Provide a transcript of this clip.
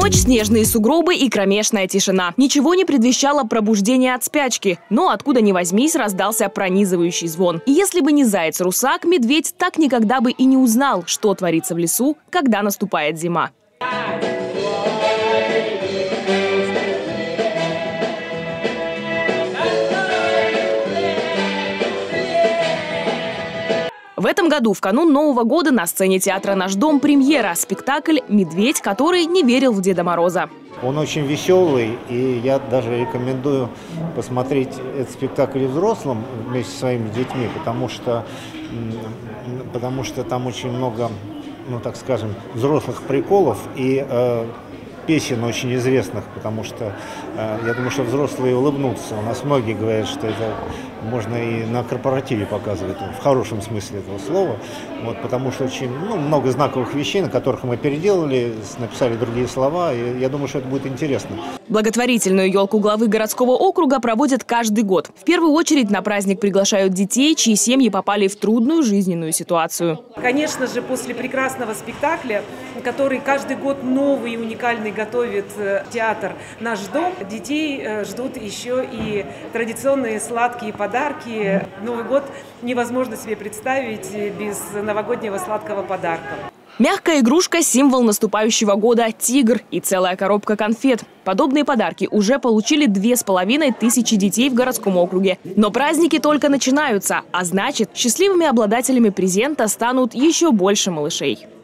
Ночь, снежные сугробы и кромешная тишина. Ничего не предвещало пробуждение от спячки, но откуда ни возьмись раздался пронизывающий звон. И если бы не заяц-русак, медведь так никогда бы и не узнал, что творится в лесу, когда наступает зима. В этом году в канун Нового года на сцене театра «Наш дом» премьера – спектакль «Медведь, который не верил в Деда Мороза». Он очень веселый, и я даже рекомендую посмотреть этот спектакль и взрослым вместе со своими детьми, потому что там очень много, ну так скажем, взрослых приколов и песен очень известных, потому что я думаю, что взрослые улыбнутся. У нас многие говорят, что это можно и на корпоративе показывать, в хорошем смысле этого слова, вот, потому что очень много знаковых вещей, на которых мы переделали, написали другие слова, и я думаю, что это будет интересно. Благотворительную елку главы городского округа проводят каждый год. В первую очередь на праздник приглашают детей, чьи семьи попали в трудную жизненную ситуацию. Конечно же, после прекрасного спектакля, который каждый год новый и уникальный готовит театр «Наш дом», детей ждут еще и традиционные сладкие подарки. Новый год невозможно себе представить без новогоднего сладкого подарка. Мягкая игрушка – символ наступающего года – тигр и целая коробка конфет. Подобные подарки уже получили 2500 детей в городском округе. Но праздники только начинаются, а значит, счастливыми обладателями презента станут еще больше малышей.